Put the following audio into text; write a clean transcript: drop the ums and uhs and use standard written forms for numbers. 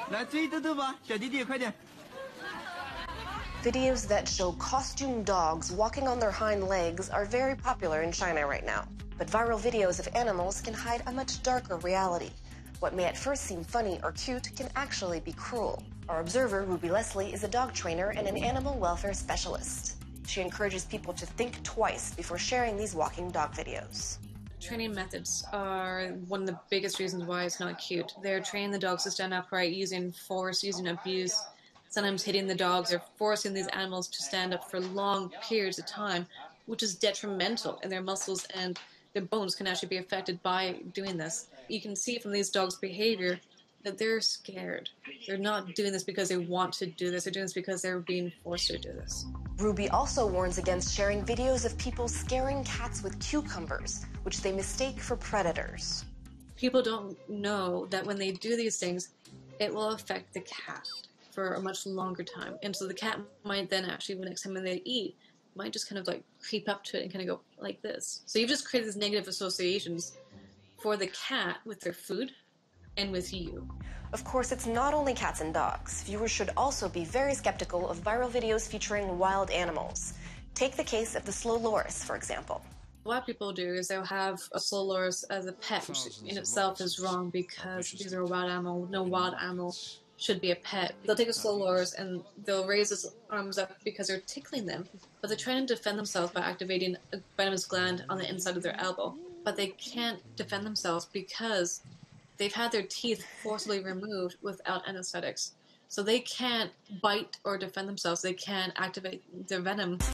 来追嘟嘟吧，小弟弟，快点。 Videos that show costume dogs walking on their hind legs are very popular in China right now. But viral videos of animals can hide a much darker reality. What may at first seem funny or cute can actually be cruel. Our observer, Ruby Leslie, is a dog trainer and an animal welfare specialist. She encourages people to think twice before sharing these walking dog videos. Training methods are one of the biggest reasons why it's not cute. They're training the dogs to stand upright using force, using abuse, sometimes hitting the dogs or forcing these animals to stand up for long periods of time, which is detrimental, and their muscles and their bones can actually be affected by doing this. You can see from these dogs' behavior that they're scared. They're not doing this because they want to do this. They're doing this because they're being forced to do this. Ruby also warns against sharing videos of people scaring cats with cucumbers, which they mistake for predators. People don't know that when they do these things, it will affect the cat for a much longer time. And so the cat might then actually, the next time when they eat, might just kind of like creep up to it and kind of go like this. So you've just created these negative associations for the cat with their food and with you. Of course, it's not only cats and dogs. Viewers should also be very skeptical of viral videos featuring wild animals. Take the case of the slow loris, for example. What people do is they'll have a slow loris as a pet, which in itself is wrong because these are a wild animal. No wild animal should be a pet. They'll take a slow loris and they'll raise its arms up because they're tickling them, but they're trying to defend themselves by activating a venomous gland on the inside of their elbow. But they can't defend themselves because they've had their teeth forcibly removed without anesthetics. So they can't bite or defend themselves. They can't activate their venom.